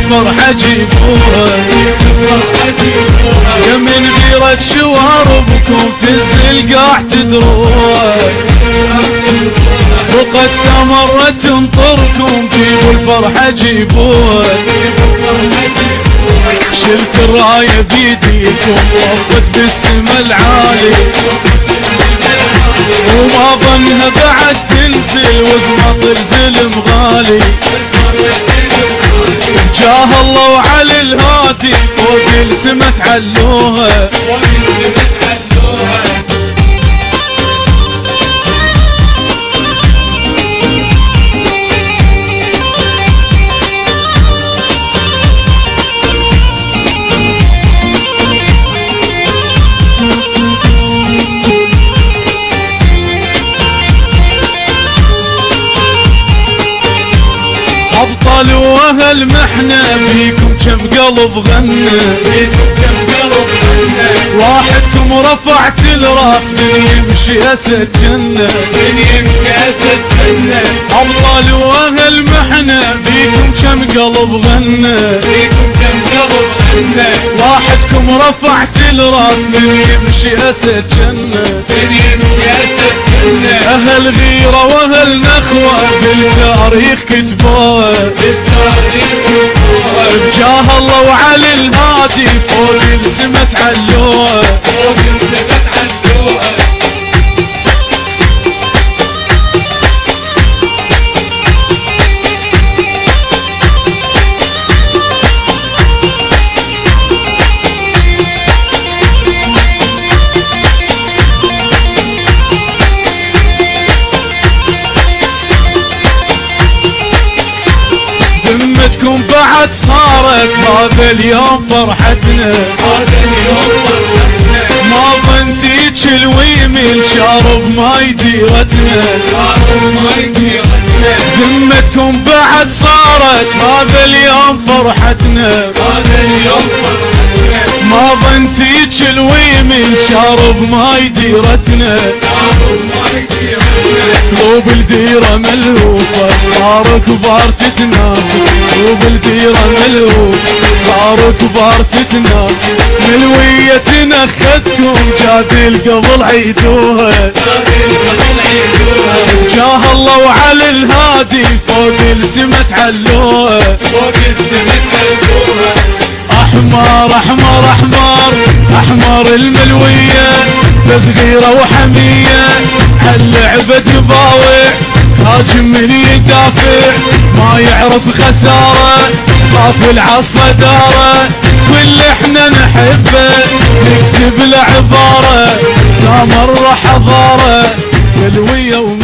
الفرحة جيبوها يا من غيرة شواربكم تنزل قاع تدروها رقت سمرة تنطركم جيبوا الفرحة جيبوها شلت الراية بيديكم وقفت بالسما العالي وما ظنها بعد تنزل وزمط الزلم غالي جاه الله وعلى الهادي فوق السما تعلوها أبطال وأهل محنة فيكم كم قلب غنى واحدكم رفعت الراس من يمشي أسد جنة أبطال وأهل محنة فيكم كم قلب غنى واحدكم رفعت الراس من يمشي أسد جنة أهل غيرة وأهل نخوة بالتاريخ كتبوها بجاه الله وعلى الهادي فوق السما تعلوها ذمتكم بعد صارت هذا اليوم فرحتنا ما ظنتيج الويمل شارب ماي ديرتنا ذمتكم بعد صارت هذا اليوم فرحتنا ما ظنتيج الويمل شارب ماي ديرتنا قلوب الديرة ملهوفة صار كبار تتنافس قلوب الديرة ملهوفة صار كبار تتنافس ملوية تنخذكم جاد القبل عيدوها جاه الله وعلى الهادي فوق السما تعلوها أحمر أحمر أحمر أحمر الملوية بصغيرة وحمية هاللعبة تباوع هاجم من يدافع ما يعرف خسارة غافل عالصدارة كل احنا نحبه نكتب له عبارة سامر حضارة ملوية